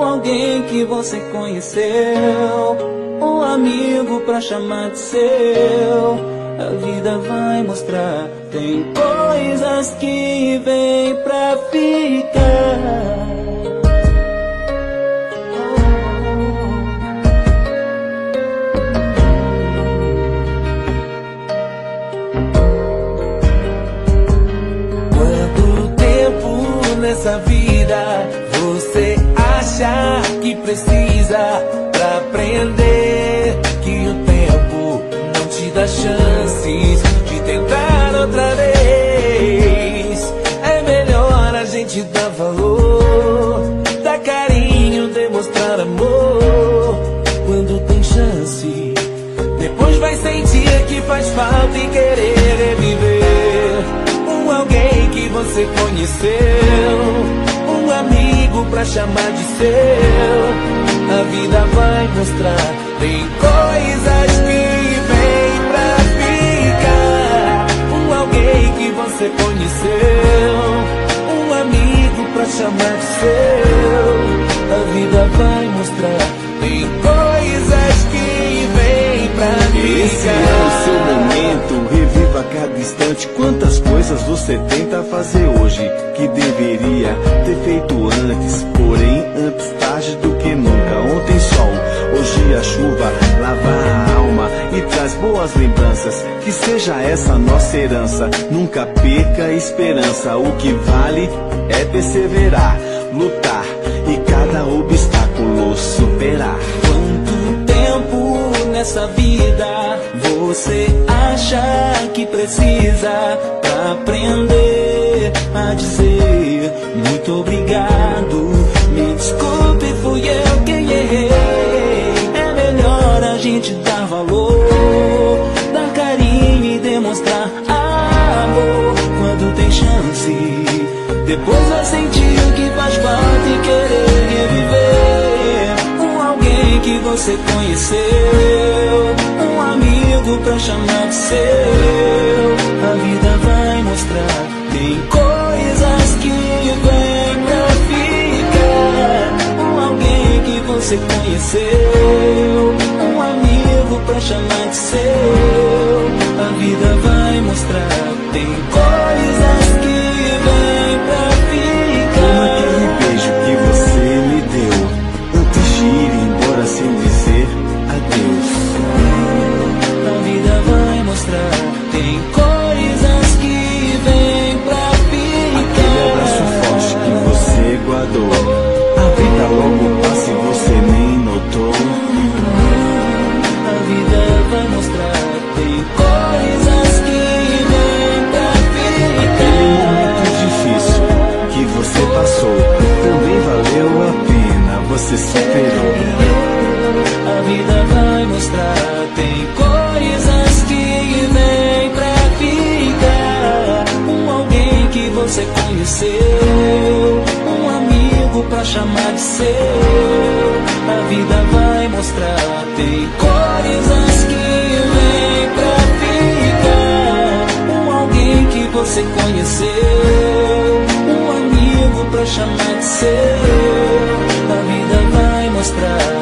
alguém que você conheceu, um amigo pra chamar de seu. A vida vai mostrar, tem coisas que vêm pra ficar. Quanto tempo nessa vida você acha que precisa pra aprender que o tempo não te dá chances de tentar outra vez? É melhor a gente dar valor, dar carinho, demonstrar amor quando tem chance. Depois vai sentir que faz falta e querer reviver um alguém que você conheceu, um amigo pra chamar de seu. A vida vai mostrar, tem coisas que vêm pra ficar. Um alguém que você conheceu, um amigo pra chamar de seu. A vida vai mostrar, tem coisas que vêm pra ficar. Esse é o seu momento, reviva cada instante. Quantas coisas você tenta fazer hoje que deveria ter feito antes, porém antes tarde do que nunca. Ontem sol, hoje a chuva lava a alma e traz boas lembranças. Que seja essa nossa herança, nunca perca a esperança. O que vale é perseverar, lutar e cada obstáculo superar. Quanto tempo nessa vida você acha que precisa pra aprender a dizer muito obrigado? Me desculpe, fui eu quem errei. É melhor a gente dar valor, dar carinho e demonstrar amor quando tem chance. Depois vai sentir o que faz falta e querer reviver um alguém que você conheceu, um amigo pra chamar de seu. A vida vai mostrar, tem coisas que vêm pra ficar. Um alguém que você conheceu, um amigo pra chamar de seu. A vida vai mostrar, tem coisas que vêm pra Como ficar. aquele beijo que você me deu antes de ir embora sem dizer adeus. A vida vai mostrar, tem coisas que vêm pra ficar. Aquele abraço forte que você guardou, a vida logo passa e você nem notou. A vida vai mostrar, tem coisas que vêm pra Aquele ficar. momento difícil que você passou também valeu a pena, você superou. A vida vai mostrar, tem coisas que vêm pra ficar. Um alguém que você conheceu, um amigo pra chamar de seu. A vida vai mostrar, tem coisas que vêm pra ficar. Um alguém que você conheceu, um amigo pra chamar de seu. A vida vai mostrar,